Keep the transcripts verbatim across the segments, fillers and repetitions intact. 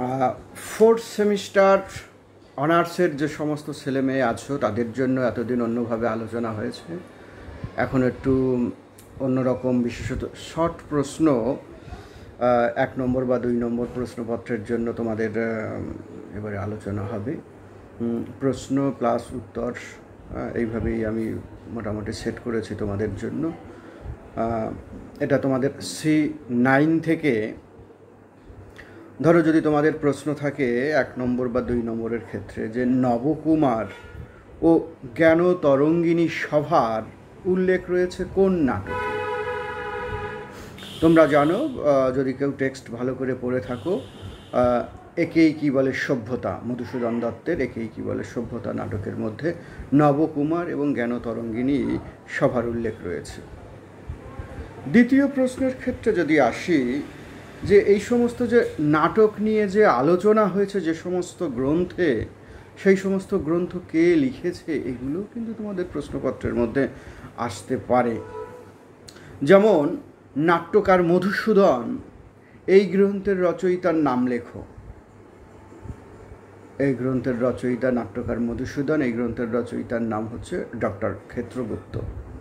Fourth semester অনার্সের যে সমস্ত ছেলে মেয়ে আছো তাদের জন্য এতদিন অন্যভাবে আলোচনা হয়েছে। এখন একটু অন্যরকম, বিশেষত শর্ট প্রশ্ন এক নম্বর বা দুই নম্বর প্রশ্নপত্রের জন্য তোমাদের এবারে আলোচনা হবে। প্রশ্ন প্লাস উত্তর এইভাবেই আমি মোটামুটি সেট করেছি তোমাদের জন্য। এটা তোমাদের সি নাইন থেকে, ধরো যদি তোমাদের প্রশ্ন থাকে এক নম্বর বা দুই নম্বরের ক্ষেত্রে যে নবকুমার ও জ্ঞান তরঙ্গিনী সভার উল্লেখ রয়েছে কোন নাটকে। তোমরা জানো, যদি কেউ টেক্সট ভালো করে পড়ে থাকো, একেই কি বলে সভ্যতা, মধুসূদন দত্তের একেই কি বলে সভ্যতা নাটকের মধ্যে নবকুমার এবং জ্ঞান তরঙ্গিনী সভার উল্লেখ রয়েছে। দ্বিতীয় প্রশ্নের ক্ষেত্রে যদি আসি, যে এই সমস্ত যে নাটক নিয়ে যে আলোচনা হয়েছে যে সমস্ত গ্রন্থে, সেই সমস্ত গ্রন্থ কে লিখেছে এগুলো কিন্তু তোমাদের প্রশ্নপত্রের মধ্যে আসতে পারে। যেমন নাট্যকার মধুসূদন, এই গ্রন্থের রচয়িতার নাম লেখো। এই গ্রন্থের রচয়িতা নাট্যকার মধুসূদন, এই গ্রন্থের রচয়িতার নাম হচ্ছে ডক্টর ক্ষেত্রগুপ্ত।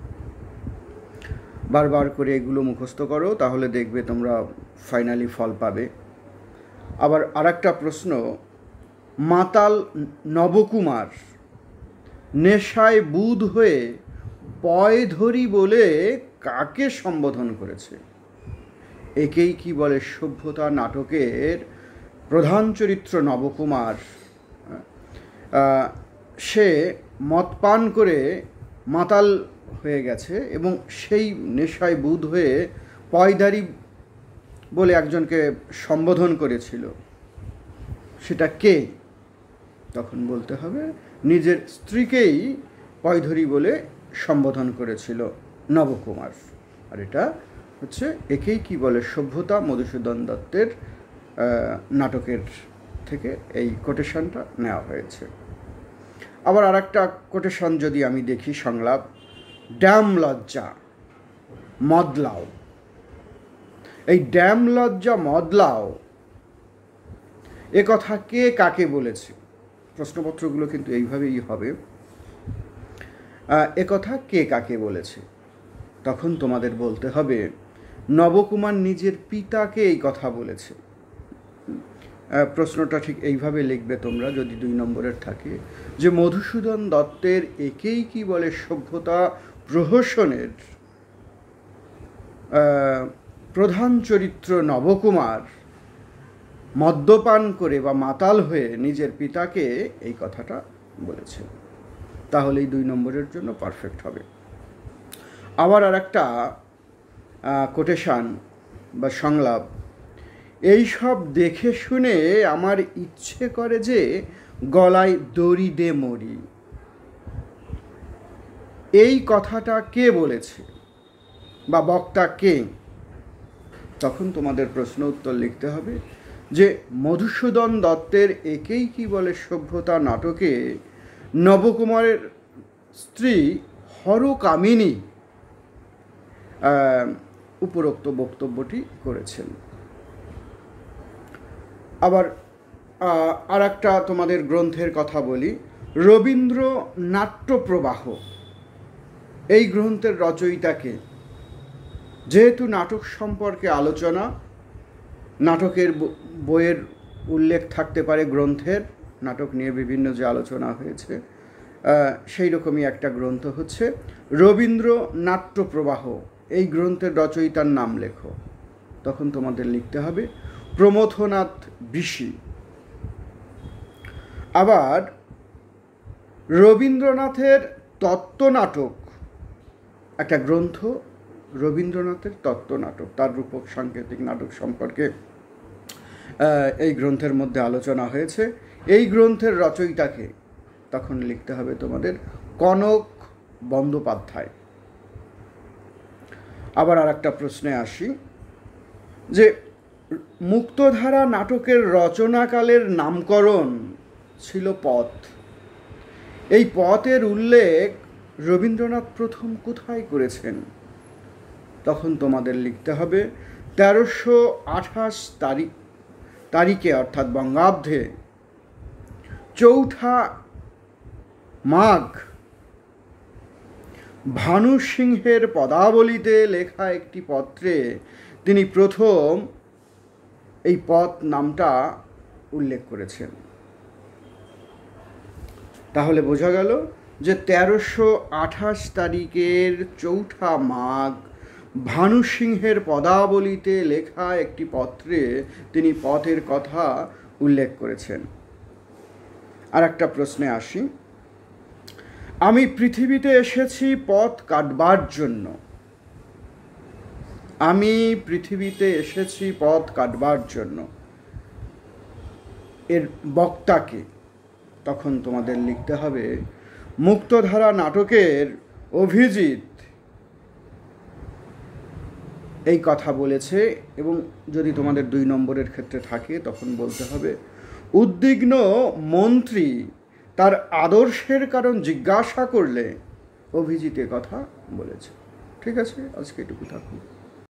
বারবার করে এগুলো মুখস্থ করো, তাহলে দেখবে তোমরা ফাইনালি ফল পাবে। আবার আরেকটা প্রশ্ন, মাতাল নবকুমার নেশায় বুধ হয়ে পয় ধরি বলে কাকে সম্বোধন করেছে। একেই কি বলে সভ্যতা নাটকের প্রধান চরিত্র নবকুমার, সে মদ পান করে মাতাল হয়ে গেছে এবং সেই নেশায় বুধ হয়ে পয়ধারী বলে একজনকে সম্বোধন করেছিল। সেটা কে? তখন বলতে হবে নিজের স্ত্রীকেই পয়ধরী বলে সম্বোধন করেছিল নবকুমার। আর এটা হচ্ছে একেই কি বলে সভ্যতা মধুসূদন দত্তের নাটকের থেকে এই কোটেশনটা নেওয়া হয়েছে। আবার আর একটা কোটেশন যদি আমি দেখি, সংলাপ, ড্যাম লজ্জা মদলাও। এই ড্যাম লজ্জা মদলাও এ কথা কে কাকে বলেছে? প্রশ্নপত্রগুলো কিন্তু এইভাবেই হবে, এ কথা কে কাকে বলেছে। তখন তোমাদের বলতে হবে নবকুমার নিজের পিতাকে এই কথা বলেছে। প্রশ্নটা ঠিক এইভাবে লিখবে তোমরা যদি দুই নম্বরের থাকে, যে মধুসূদন দত্তের একেই কি বলে সভ্যতা প্রহসনের প্রধান চরিত্র নবকুমার মদ্যপান করে বা মাতাল হয়ে নিজের পিতাকে এই কথাটা বলেছে। তাহলেই দুই নম্বরের জন্য পারফেক্ট হবে। আবার আর একটা কোটেশন বা সংলাপ, এই সব দেখে শুনে আমার ইচ্ছে করে যে গলায় দড়ি দে মরি। এই কথাটা কে বলেছে বা বক্তা কে? তখন তোমাদের প্রশ্ন উত্তর লিখতে হবে যে মধুসূদন দত্তের একেই কি বলে সভ্যতা নাটকে নবকুমারের স্ত্রী হরকামিনী উপরোক্ত বক্তব্যটি করেছেন। আবার আর একটা তোমাদের গ্রন্থের কথা বলি, রবীন্দ্র নাট্যপ্রবাহ, এই গ্রন্থের রচয়িতাকে। যেহেতু নাটক সম্পর্কে আলোচনা, নাটকের বইয়ের উল্লেখ থাকতে পারে গ্রন্থের, নাটক নিয়ে বিভিন্ন যে আলোচনা হয়েছে, সেই রকমই একটা গ্রন্থ হচ্ছে রবীন্দ্র নাট্যপ্রবাহ। এই গ্রন্থের রচয়িতার নাম লেখো। তখন তোমাদের লিখতে হবে প্রমথনাথ ঋষি। আবার রবীন্দ্রনাথের তত্ত্বনাটক, একটা গ্রন্থ রবীন্দ্রনাথের তত্ত্বনাটক, তার রূপক সাংকেতিক নাটক সম্পর্কে এই গ্রন্থের মধ্যে আলোচনা হয়েছে। এই গ্রন্থের রচয়িতাকে তখন লিখতে হবে তোমাদের কনক বন্দ্যোপাধ্যায়। আবার আর একটা প্রশ্নে আসি, যে মুক্তধারা নাটকের রচনাকালের নামকরণ ছিল পথ। এই পথের উল্লেখ রবীন্দ্রনাথ প্রথম কোথায় করেছেন? তখন তোমাদের লিখতে হবে তেরোশো আঠাশ তারিখ তারিখে অর্থাৎ বঙ্গাব্দে চৌঠা মাঘ ভানু সিংহের পদাবলিতে লেখা একটি পত্রে তিনি প্রথম এই পথ নামটা উল্লেখ করেছেন। তাহলে বোঝা গেল যে তেরোশো আঠাশ তারিখের চৌঠা মাঘ ভানু সিংহের পদাবলিতে লেখা একটি পত্রে তিনি পথের কথা উল্লেখ করেছেন। আর একটা প্রশ্নে আসি, আমি পৃথিবীতে এসেছি পথ কাটবার জন্য, আমি পৃথিবীতে এসেছি পথ কাটবার জন্য, এর বক্তাকে তখন তোমাদের লিখতে হবে মুক্তধারা নাটকের অভিজিৎ এই কথা বলেছে, এবং যদি তোমাদের দুই নম্বরের ক্ষেত্রে থাকে তখন বলতে হবে উদ্বিগ্ন মন্ত্রী তার আদর্শের কারণ জিজ্ঞাসা করলে অভিজিৎ এ কথা বলেছে। ঠিক আছে, আজকে এটুকু থাকুন।